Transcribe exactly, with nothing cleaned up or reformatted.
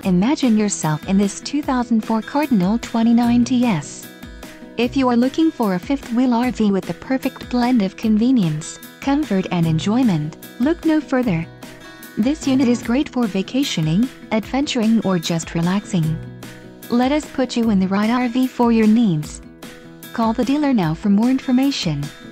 imagine yourself in this two thousand four Cardinal twenty-nine T S. If you are looking for a fifth-wheel R V with the perfect blend of convenience, comfort and enjoyment, look no further. This unit is great for vacationing, adventuring or just relaxing. Let us put you in the right R V for your needs. Call the dealer now for more information.